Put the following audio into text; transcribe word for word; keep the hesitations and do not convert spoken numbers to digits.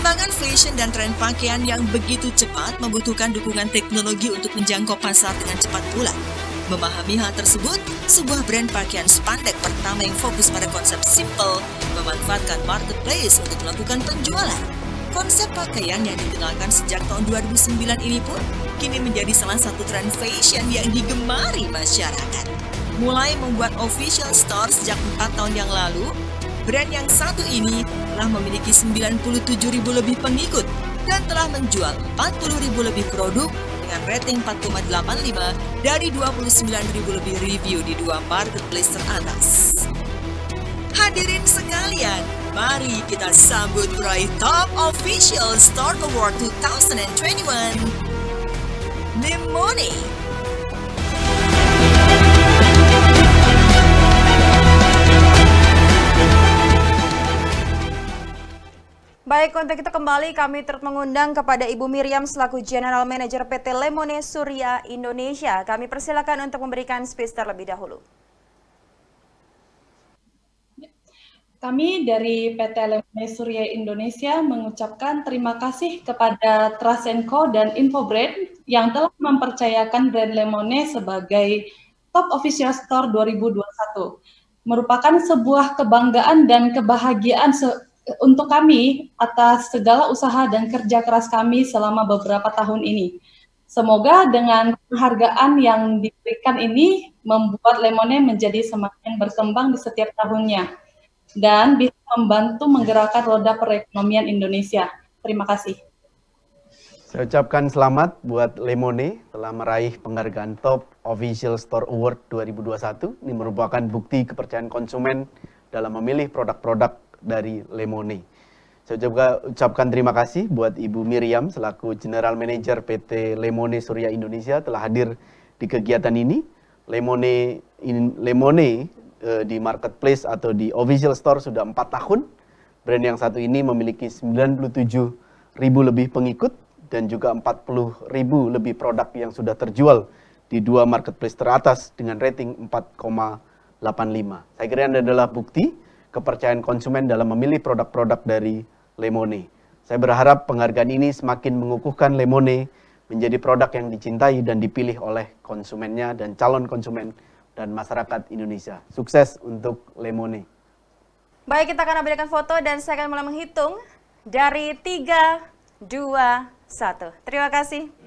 Perkembangan fashion dan tren pakaian yang begitu cepat membutuhkan dukungan teknologi untuk menjangkau pasar dengan cepat pula. Memahami hal tersebut, sebuah brand pakaian spandek pertama yang fokus pada konsep simple memanfaatkan marketplace untuk melakukan penjualan. Konsep pakaian yang dikenalkan sejak tahun dua ribu sembilan ini pun kini menjadi salah satu tren fashion yang digemari masyarakat. Mulai membuat official store sejak empat tahun yang lalu, brand yang satu ini telah memiliki sembilan puluh tujuh ribu lebih pengikut dan telah menjual empat puluh ribu lebih produk dengan rating empat koma delapan lima dari dua puluh sembilan ribu lebih review di dua marketplace teratas. Hadirin sekalian, mari kita sambut peraih Top Official Store Award dua ribu dua puluh satu, Lemone. Baik, untuk itu kembali kami turut mengundang kepada Ibu Miriam selaku General Manager P T Lemone Surya Indonesia. Kami persilakan untuk memberikan speech terlebih dahulu. Kami dari P T Lemone Surya Indonesia mengucapkan terima kasih kepada Trust and Co dan Infobrand yang telah mempercayakan brand Lemone sebagai Top Official Store dua ribu dua puluh satu. Merupakan sebuah kebanggaan dan kebahagiaan se untuk kami atas segala usaha dan kerja keras kami selama beberapa tahun ini. Semoga dengan penghargaan yang diberikan ini membuat Lemone menjadi semakin berkembang di setiap tahunnya dan bisa membantu menggerakkan roda perekonomian Indonesia. Terima kasih. Saya ucapkan selamat buat Lemone telah meraih penghargaan Top Official Store Award dua ribu dua puluh satu. Ini merupakan bukti kepercayaan konsumen dalam memilih produk-produk dari Lemone. Saya juga ucapkan terima kasih buat Ibu Miriam selaku General Manager P T Lemone Surya Indonesia telah hadir di kegiatan ini. Lemone in, Lemone eh, di marketplace atau di official store sudah empat tahun. Brand yang satu ini memiliki sembilan puluh tujuh ribu lebih pengikut dan juga empat puluh ribu lebih produk yang sudah terjual di dua marketplace teratas dengan rating empat koma delapan lima. Saya kira ini adalah bukti kepercayaan konsumen dalam memilih produk-produk dari Lemone. Saya berharap penghargaan ini semakin mengukuhkan Lemone menjadi produk yang dicintai dan dipilih oleh konsumennya dan calon konsumen dan masyarakat Indonesia. Sukses untuk Lemone. Baik, kita akan ambilkan foto dan saya akan mulai menghitung dari tiga, dua, satu. Terima kasih.